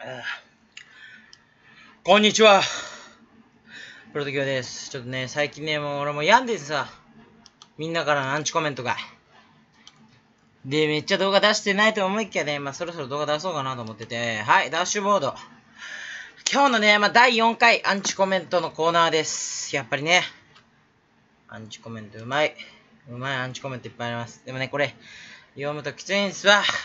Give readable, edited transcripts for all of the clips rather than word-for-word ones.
こんにちは。プロトキオです。ちょっとね、最近ね、もう俺も病んでさ、みんなからのアンチコメントが。で、めっちゃ動画出してないと思いきやね、そろそろ動画出そうかなと思ってて、はい、ダッシュボード。今日のね、第4回アンチコメントのコーナーです。やっぱりね、アンチコメントうまい。うまいアンチコメントいっぱいあります。でもね、これ、読むときついんですわ。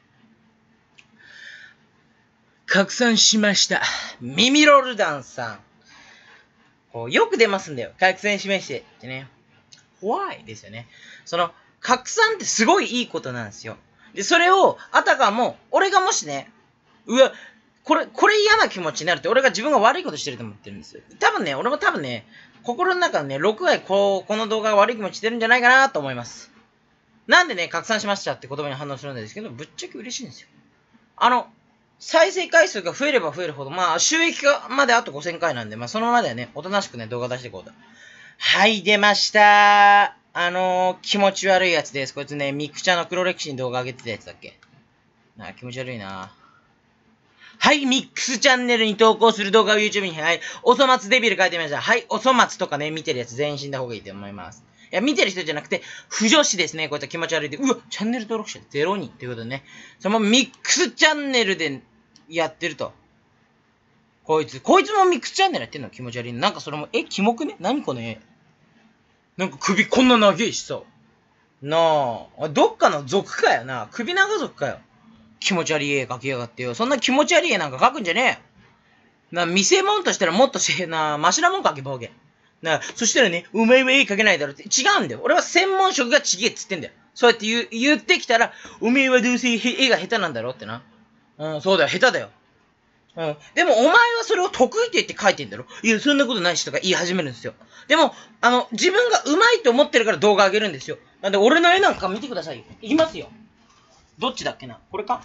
拡散しました。ミミロルダンさん。こうよく出ますんだよ。拡散しましてってね。Why? ですよね。拡散ってすごいいいことなんですよ。で、それを、あたかも、俺がもしね、うわ、これ嫌な気持ちになるって、俺が自分が悪いことしてると思ってるんですよ。俺も多分ね、心の中のね、6割この動画が悪い気持ちしてるんじゃないかなと思います。なんでね、拡散しましたって言葉に反応するんですけど、ぶっちゃけ嬉しいんですよ。再生回数が増えれば増えるほど、収益化まであと5000回なんで、そのままではね、おとなしくね、動画出していこうと。はい、出ました気持ち悪いやつです。こいつね、ミクチャの黒歴史に動画上げてたやつだっけ。気持ち悪いな。はい、ミックスチャンネルに投稿する動画を YouTube に、はい、おそ松デビル書いてみました。はい、おそ松とかね、見てるやつ全員死んだ方がいいと思います。いや、見てる人じゃなくて、不女子ですね。こういった気持ち悪いで、うわ、チャンネル登録者0人ということでね。そのミックスチャンネルでやってると。こいつもミックスチャンネルやってんの気持ち悪い。なんかそれも、キモくね何この絵。なんか首こんな長いしさ。なあ、どっかの族かよな。首長族かよ。気持ち悪い絵描きやがってよ。そんな気持ち悪い絵なんか描くんじゃねえよ。見せ物としたらもっとマシなもん描け、ボケ。そしたらね、お前は絵描けないだろって。違うんだよ。俺は専門職がちげえっつってんだよ。そうやって言ってきたら、お前はどうせ絵が下手なんだろってな。うん、そうだよ、下手だよ。うん。でも、お前はそれを得意と言って書いてんだろ。いや、そんなことないしとか言い始めるんですよ。でも、自分が上手いと思ってるから動画上げるんですよ。なんで、俺の絵なんか見てくださいよ。いきますよ。どっちだっけなこれか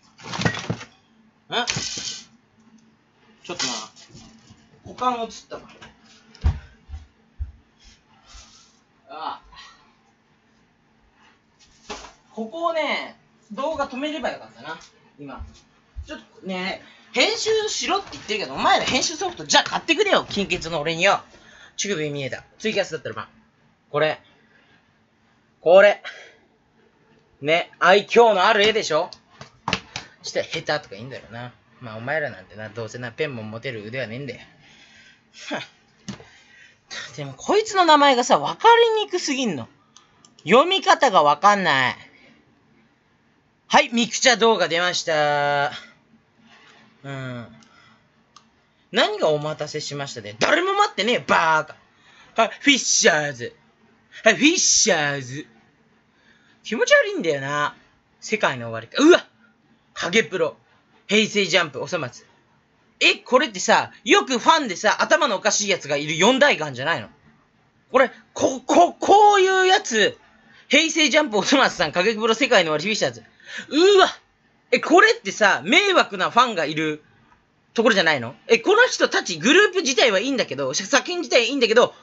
ちょっとな。股間映ったな。ここをね、動画止めればよかったな。今。ちょっとね、編集しろって言ってるけど、お前ら編集ソフトじゃあ買ってくれよ、金欠の俺によ。乳首見えた。ツイキャスだったらこれ。ね、愛嬌のある絵でしょしたら下手とか言うんだろうな。お前らなんてな、どうせな、ペンも持てる腕はねえんだよ。でも、こいつの名前がさ、わかりにくすぎんの。読み方がわかんない。はい、ミクチャ動画出ました。何がお待たせしましたね。誰も待ってねえ、バーカ。はい、フィッシャーズ。はい、フィッシャーズ。気持ち悪いんだよな。世界の終わりか。うわハゲプロ。平成ジャンプ、おそ松。これってさ、よくファンでさ、頭のおかしいやつがいる四大眼じゃないのこれ、こういうやつ、平成ジャンプ、おそ松さん、影プロ、世界の終わり、フィッシャーズ。うわこれってさ、迷惑なファンがいるところじゃないのこの人たち、グループ自体はいいんだけど、作品自体いいんだけど、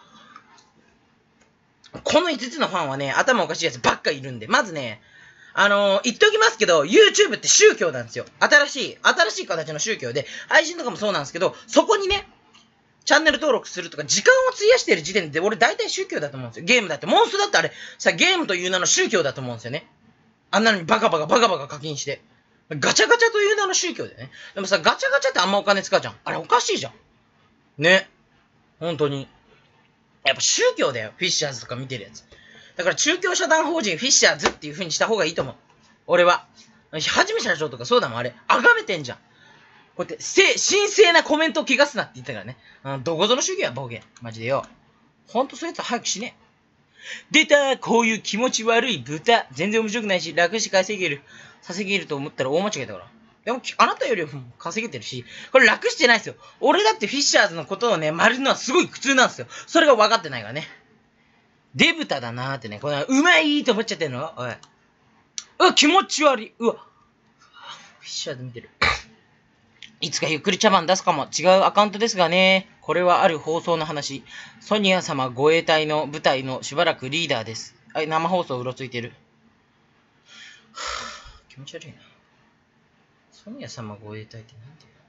この5つのファンはね、頭おかしいやつばっかいるんで、まずね、言っておきますけど、YouTube って宗教なんですよ。新しい形の宗教で、配信とかもそうなんですけど、そこにね、チャンネル登録するとか、時間を費やしてる時点で、俺大体宗教だと思うんですよ。ゲームだって、モンストだってあれ、ゲームという名の宗教だと思うんですよね。あんなのにバカバカ課金して。ガチャガチャという名の宗教でね。でもさ、ガチャガチャってあんまお金使うじゃん。あれおかしいじゃん。ね。本当に。やっぱ宗教だよ。フィッシャーズとか見てるやつ。だから宗教社団法人フィッシャーズっていう風にした方がいいと思う。俺は。はじめ社長とかそうだもん、あれ。崇めてんじゃん。こうやって、神聖なコメントを汚すなって言ったからね。どこぞの宗教や、暴言。マジでよ。ほんとそういうやつ早くしね。出たこういう気持ち悪い豚。全然面白くないし、楽して稼げると思ったら大間違いだから。でも、あなたよりも稼げてるし、これ楽してないですよ。俺だってフィッシャーズのことをね、丸るのはすごい苦痛なんですよ。それが分かってないからね。デブタだなーってね、これ、うまいと思っちゃってんのおい。気持ち悪い。うわ。フィッシャーズ見てる。いつかゆっくり茶番出すかも。違うアカウントですがね。これはある放送の話。ソニア様護衛隊の部隊のしばらくリーダーです。生放送うろついてる。気持ち悪いな。ソニア様護衛隊ってなんだよ。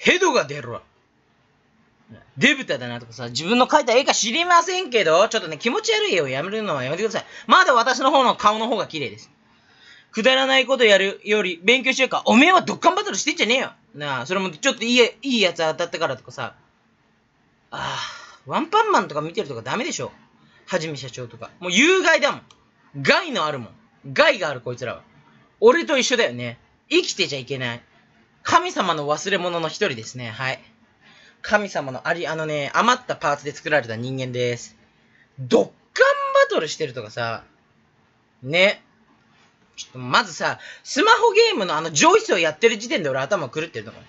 ヘドが出るわ。デブタだなとかさ、自分の描いた絵か知りませんけど、ちょっとね、気持ち悪い絵をやめるのはやめてください。まだ私の方の顔の方が綺麗です。くだらないことやるより勉強しようか。おめえはドッカンバトルしてんじゃねえよ。なあ、それもちょっといいやつ当たったからとかさ。ワンパンマンとか見てるとかダメでしょ。はじめ社長とか。もう有害だもん。害のあるもん。害があるこいつらは。俺と一緒だよね。生きてちゃいけない。神様の忘れ物の一人ですね。はい。神様の余ったパーツで作られた人間です。ドッカンバトルしてるとかさ。ね。ちょっとまずさ、スマホゲームの上位層やってる時点で俺頭狂ってると思う。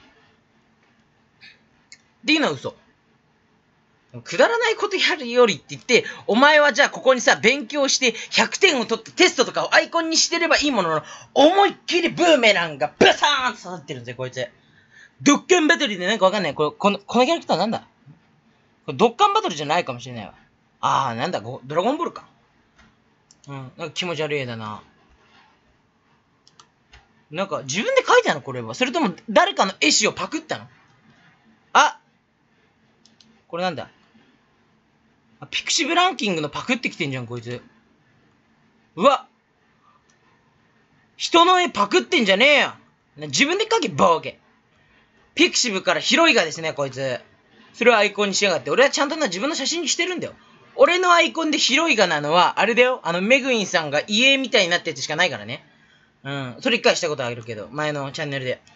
っていうのは嘘。くだらないことやるよりって言って、お前はじゃあここにさ、勉強して100点を取ってテストとかをアイコンにしてればいいものの、思いっきりブーメランがブサーンと刺さってるんですよ、こいつ。ドッカンバトルでなんかわかんない。このキャラクターなんだこれドッカンバトルじゃないかもしれないわ。なんだ、ドラゴンボールか。なんか気持ち悪い絵だな。なんか自分で描いたのこれは。それとも誰かの絵師をパクったのこれなんだピクシブランキングのパクってきてんじゃん、こいつ。うわ人の絵パクってんじゃねえよ自分で描け、ボーケ。ピクシブからヒロイがですね、こいつ。それをアイコンにしやがって。俺はちゃんと自分の写真にしてるんだよ。俺のアイコンでヒロイガなのは、あれだよ。メグインさんが家みたいになったやつしかないからね。それ一回したことあるけど、前のチャンネルで。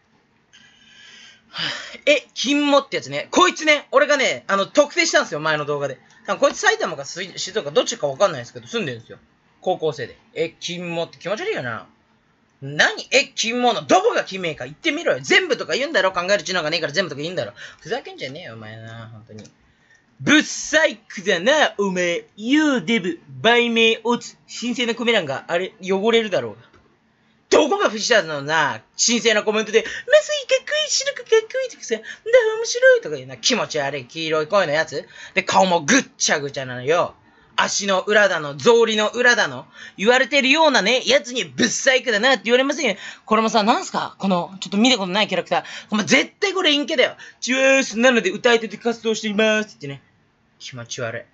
金もってやつね。こいつね、俺がね、特定したんですよ、前の動画で。多分こいつ埼玉か静岡どっちかわかんないですけど、住んでるんですよ。高校生で。金もって気持ち悪いよな。何金ものどこが決めえか言ってみろよ。全部とか言うんだろ考える知能がねえから全部とか言うんだろ。ふざけんじゃねえよ、お前な。本当に。ブッサイクだな、お前。ユーデブ、売名オツ。神聖なコメ欄が、あれ、汚れるだろうが。どこが藤田のな、神聖なコメントで、まさにかっこいい、白くかっこいいとかさ、面白いとか言うな、気持ち悪い黄色い声のやつ。で、顔もぐっちゃぐちゃなのよ。足の裏だの、草履の裏だの、言われてるようなね、やつにブッサイクだなって言われませんよ。これもさ、なんすかこの、ちょっと見たことないキャラクター。お前絶対これ陰キャだよ。チュースなので歌い手で活動していますってね。気持ち悪い。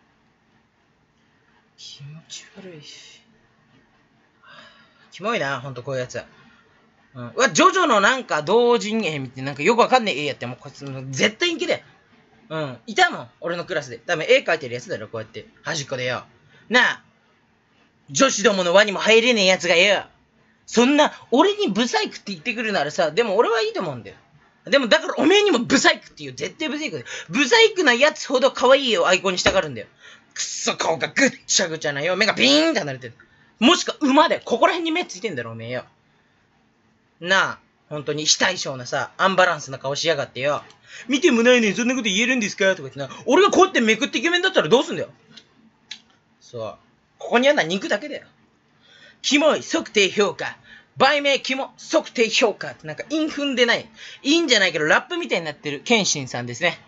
気持ち悪いし。キモいな、ほんとこういうやつ。ジョジョのなんか同人絵見てなんかよくわかんねえ絵やって、もうこいつ絶対陰キャだよ。いたもん、俺のクラスで。多分絵描いてるやつだろ、こうやって。端っこでよ。なあ、女子どもの輪にも入れねえやつがよ。そんな、俺にブサイクって言ってくるならさ、でも俺はいいと思うんだよ。でもだからおめえにもブサイクって言う。絶対ブサイクで。ブサイクなやつほど可愛い絵をアイコンにしたがるんだよ。くっそ顔がぐっちゃぐちゃなよ。目がビーンって離れてる。もしくは馬で、ここら辺に目ついてんだろ、おめえよ。なあ、本当に非対称なさ、アンバランスな顔しやがってよ。見てもないのにそんなこと言えるんですかとか言ってな。俺がこうやってめくってイケメンだったらどうすんだよ。そう。ここにあんな肉だけだよ。キモい、測定評価。売名キモ、測定評価ってなんか韻踏んでない。韻じゃないけどラップみたいになってる、ケンシンさんですね。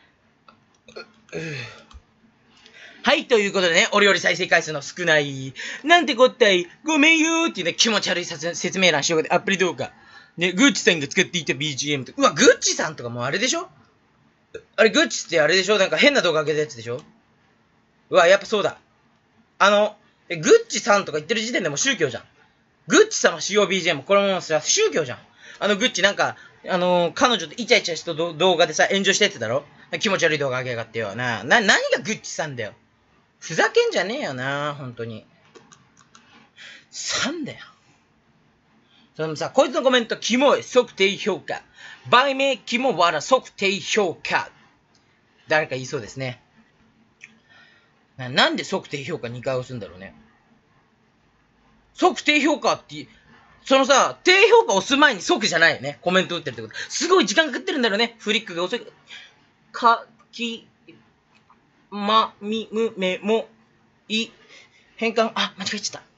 はい、ということでね、俺より再生回数の少ない、なんてこったい、ごめんよーっていうね、気持ち悪い説明欄しようかで、アプリ動画。ね、グッチさんが使っていた BGM とか、うわ、グッチさんとかもうあれでしょあれ、グッチってあれでしょなんか変な動画上げたやつでしょうわ、やっぱそうだ。グッチさんとか言ってる時点でもう宗教じゃん。グッチ様使用 BGM、これもさ、宗教じゃん。グッチなんか、彼女とイチャイチャした動画でさ、炎上してってだろ気持ち悪い動画上げやがってよ。何がグッチさんだよ。ふざけんじゃねえよな、ほんとに。3だよ。そのさ、こいつのコメント、キモい、測定評価。売名、キモわら、測定評価。誰か言いそうですね。なんで測定評価2回押すんだろうね。測定評価って、そのさ、低評価押す前に即じゃないよね。コメント打ってるってこと。すごい時間かかってるんだろうね。フリックが遅い。めも、変換、間違えちゃった。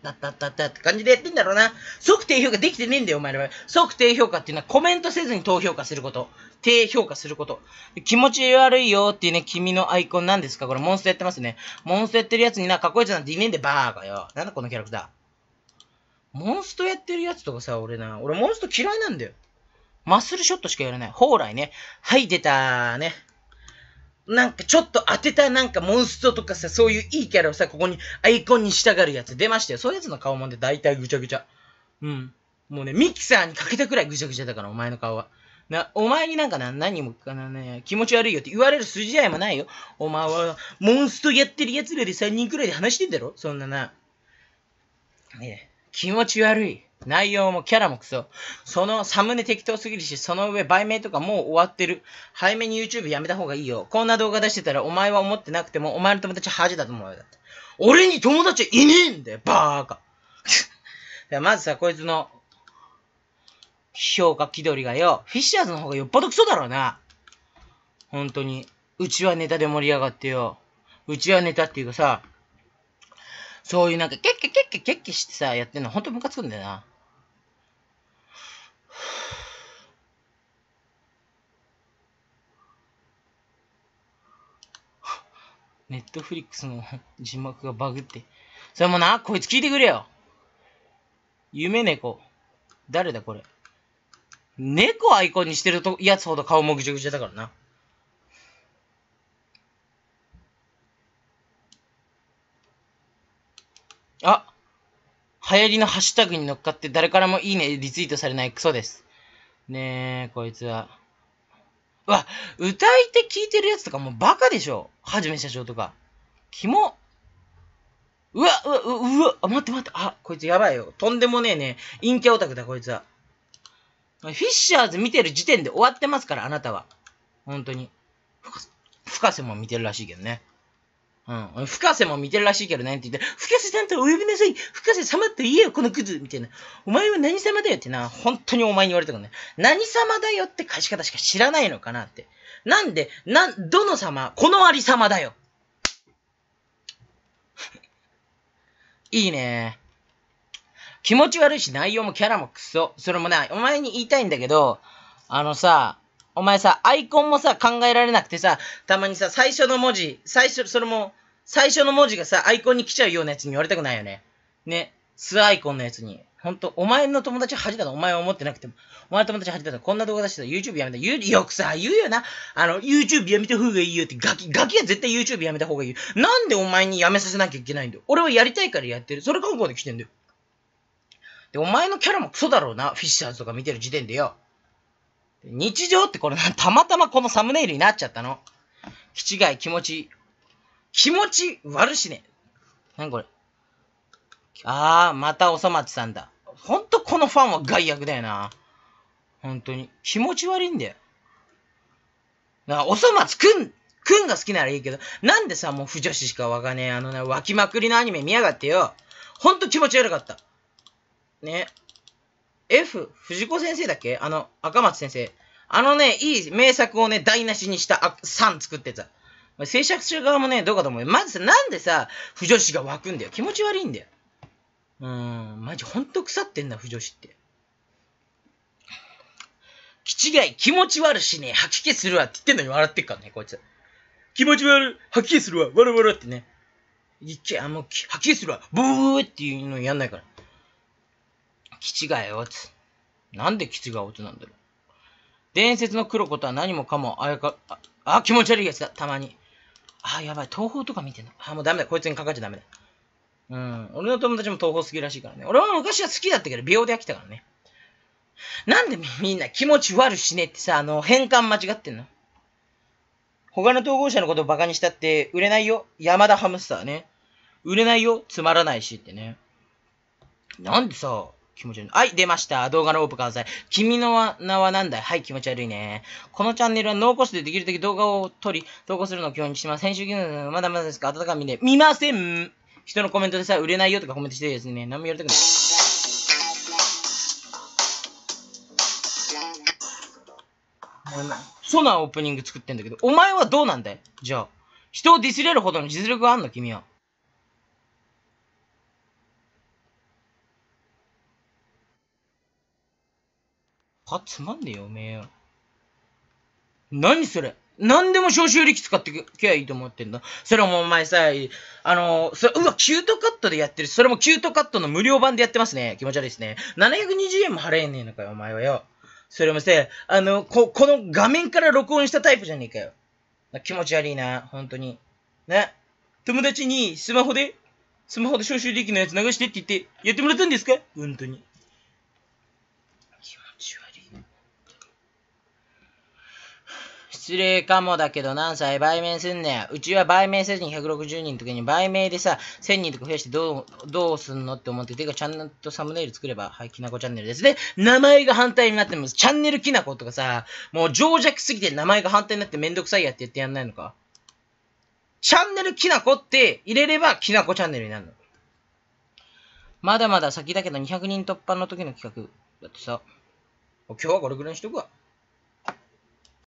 って感じでやってんだろうな。即低評価できてねえんだよ、お前らは。即低評価っていうのはコメントせずに高評価すること。低評価すること。気持ち悪いよっていうね、君のアイコンなんですかこれモンストやってますね。モンストやってるやつにな、かっこいいやつなんていねえんでバーカよ。なんだこのキャラクター。モンストやってるやつとかさ、俺モンスト嫌いなんだよ。 マッスルショットしかやらない。ほーらいね。はい、出たね。なんかちょっと当てたなんかモンストとかさ、そういういいキャラをさ、ここにアイコンに従うやつ出ましたよ。そういうやつの顔もね、大体ぐちゃぐちゃ。うん。もうね、ミキサーにかけたくらいぐちゃぐちゃだから、お前の顔は。お前になんか何もかなね、気持ち悪いよって言われる筋合いもないよ。お前は、モンストやってる奴らで3人くらいで話してんだろそんなな。ねえ、気持ち悪い。内容もキャラもクソ。そのサムネ適当すぎるし、その上売名とかもう終わってる。早めに YouTube やめた方がいいよ。こんな動画出してたらお前は思ってなくても、お前の友達恥だと思うよ。だって。俺に友達いねえんだよ、バーカ。まずさ、こいつの評価気取りがよ、フィッシャーズの方がよっぽどクソだろうな。本当に。うちはネタで盛り上がってよ。うちはネタっていうかさ、そういうなんかケッケケッケケッケしてさ、やってんのほんとムカつくんだよな。ネットフリックスの字幕がバグって。それもな、こいつ聞いてくれよ。夢猫。誰だこれ。猫アイコンにしてるやつほど顔もぐちゃぐちゃだからな。あ、流行りのハッシュタグに乗っかって誰からもいいねリツイートされないクソです。ねえ、こいつは。うわ、歌い手聞いてるやつとかもうバカでしょ。はじめ社長とか。キモ。うわ、待って待って。あ、こいつやばいよ。とんでもねえね。陰キャオタクだ、こいつは。フィッシャーズ見てる時点で終わってますから、あなたは。本当に。深瀬も見てるらしいけどね。うん。深瀬も見てるらしいけどねって言って、深瀬さんとお呼びなさい。深瀬様って言えよ、このクズみたいな。お前は何様だよってな、本当にお前に言われたからね。何様だよって返し方しか知らないのかなって。なんで、どの様このあり様だよ。いいね。気持ち悪いし内容もキャラもクソ。それもね、お前に言いたいんだけど、お前さ、アイコンもさ、考えられなくてさ、たまにさ、最初の文字がさ、アイコンに来ちゃうようなやつに言われたくないよね。ね。素アイコンのやつに。ほんと、お前の友達は恥だとお前は思ってなくても。お前の友達は恥だとこんな動画出してたら YouTube やめた。よくさ、言うよな。YouTube やめた方がいいよってガキは絶対 YouTube やめた方がいいよ。なんでお前にやめさせなきゃいけないんだよ。俺はやりたいからやってる。それ覚悟で来てんだよ。で、お前のキャラもクソだろうな。フィッシャーズとか見てる時点でよ。日常ってこれたまたまこのサムネイルになっちゃったの。気違い、気持ち悪しね。何これ。またおそ松さんだ。ほんとこのファンは害悪だよな。本当に。気持ち悪いんだよ。おそ松くんが好きならいいけど、なんでさ、もう不女子しかわかねえ、湧きまくりのアニメ見やがってよ。ほんと気持ち悪かった。ね。藤子先生だっけ赤松先生。いい名作をね、台無しにした3作ってた。制作者側もね、どうかと思うよ。まずさ、なんでさ、不女子が湧くんだよ。気持ち悪いんだよ。マジほんと腐ってんな、不女子って。気違い、気持ち悪しね、吐き気するわって言ってんのに笑ってっからね、こいつ。気持ち悪い、吐き気するわ、わらわらってね。吐き気するわ、ブーっていうのやんないから。気違いよ、つ。なんで気違いおつなんだろう。伝説の黒子とは何もかも気持ち悪いやつだ、たまに。やばい、東宝とか見てんの。もうダメだ、こいつにかかっちゃダメだ。俺の友達も東宝好きらしいからね。俺は昔は好きだったけど、美容で飽きたからね。なんでみんな気持ち悪しねってさ、変換間違ってんの？他の統合者のことをバカにしたって売れないよ。山田ハムスターね。売れないよ。つまらないしってね。なんでさ、気持ち悪い。はい、出ました。動画のオープンください。君の名は何だい？はい、気持ち悪いね。このチャンネルはノーコストでできるだけ動画を撮り、投稿するのを基本にしてます。編集技能まだまだですか？温かみで。見ません。人のコメントでさ、売れないよとかコメントしてるやつにね、何も言われたくない。そんなオープニング作ってんだけど、お前はどうなんだい？じゃあ、人をディスれるほどの実力があんの？君は。つまんねえよ、おめえよ。何それ？何でも消臭力使ってきゃいいと思ってんだ。それもお前さ、キュートカットでやってる。それもキュートカットの無料版でやってますね。気持ち悪いですね。720円も払えねえのかよ、お前はよ。 それもさ、この画面から録音したタイプじゃねえかよ。気持ち悪いな、本当に。ね。友達にスマホで招集できのやつ流してって言って、やってもらったんですか本当に。気持ち悪い。失礼かもだけど何歳売名すんねん。うちは売名せずに160人の時に売名でさ、1000人とか増やしてどうすんのって思って、てかちゃんとサムネイル作れば、はい、きなこチャンネルです。で、名前が反対になってます。チャンネルきなことかさ、もう情弱すぎて名前が反対になってめんどくさいやって言ってやんないのか。チャンネルきなこって入れればきなこチャンネルになるの。まだまだ先だけど200人突破の時の企画だってさ、今日はこれぐらいにしとくわ。